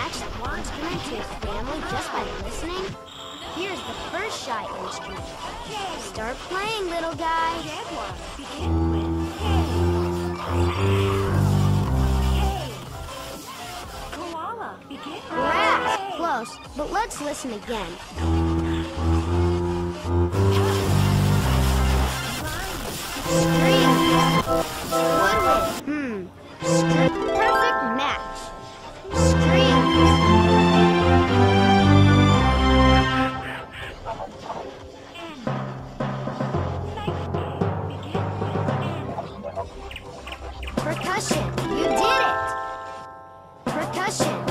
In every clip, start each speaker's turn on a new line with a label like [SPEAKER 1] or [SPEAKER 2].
[SPEAKER 1] attach the instrument to his family just by listening? Here's the first shy instrument. Start playing, little guy.
[SPEAKER 2] Jaguar, begin with K. Koala, begin with
[SPEAKER 1] Grass, close, but let's listen again. Stream. Woodwind. Perfect match. Stream. Percussion. You did it. Percussion.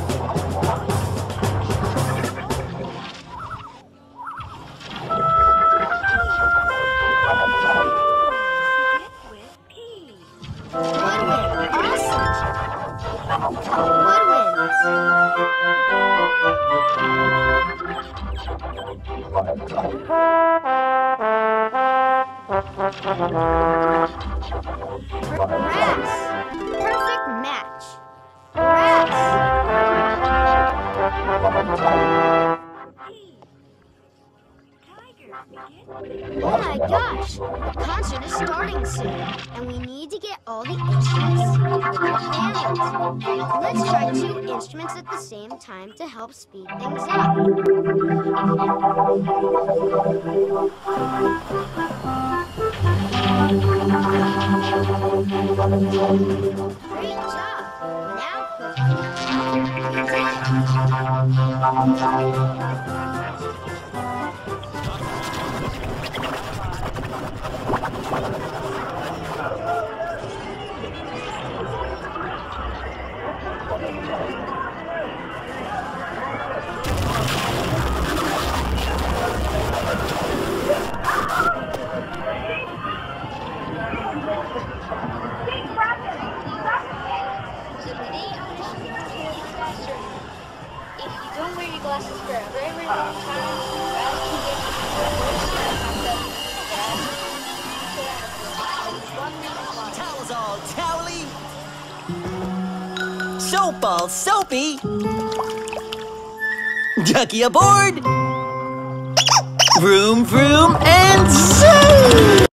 [SPEAKER 1] Woodwind. Awesome. Grass. Perfect match. Grass. Oh my gosh! The concert is starting soon, and we need to get all the instruments with their families. Let's try 2 instruments at the same time to help speed things up. Great job! Now,
[SPEAKER 3] Don't wear your glasses for a very, very long time. Else you get
[SPEAKER 4] Towels all towely. Soap all soapy. Ducky aboard. Vroom, vroom, and sail!